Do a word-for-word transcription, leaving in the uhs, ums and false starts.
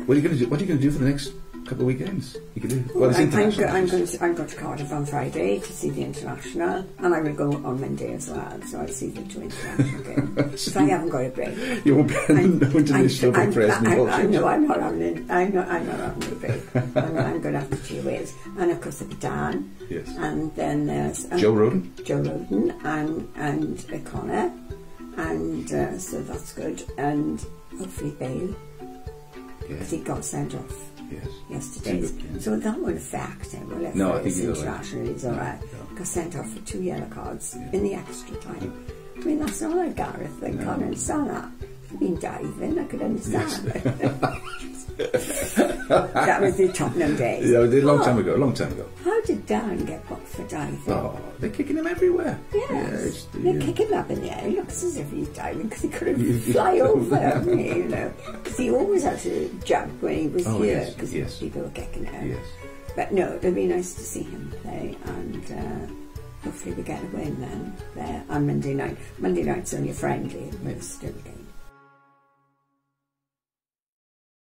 What are you going to do? What are you going to do for the next couple of weekends? You can do. Well, Well, it's I'm, I'm, international. go, I'm, going to, I'm going to Cardiff on Friday to see the international, and I will go on Monday as well, so I'll see the two international games. So I haven't got a break. You won't be I'm- no international I'm- break for Esme I, I, I Allchurch. know I'm not having it. I'm not. I'm not having a break. I'm, I'm going to have to two ways, and of course the Dan, Yes. and then there's um, Joe Roden. Joe Roden, and and uh, Connor, and uh, so that's good, and hopefully Bale, because Yeah. he got sent off Yes. yesterday. It's a good game. So that won't affect him, will it? No, for I think his he's all right. international, he's all right. No. Got sent off for two yellow cards Yeah. in the extra time. I mean, that's not like Gareth. I No. can't understand that. If he'd been diving, I could understand. That was the Tottenham days. Yeah, we did a long Oh, time ago. A long time ago. How did Dan get booked for diving? Oh, they're kicking him everywhere. Yes, Yeah, it's- they yeah. kick him up in the air. He looks as if he's diving because he You- couldn't you- fly over me, you know. Because he always had to jump when he was Oh, here yes, because yes. people were kicking him. Yes. But no, it'd be nice to see him play, and uh, hopefully we get a win then there on Monday night. Monday night's only a friendly, but it's still a game.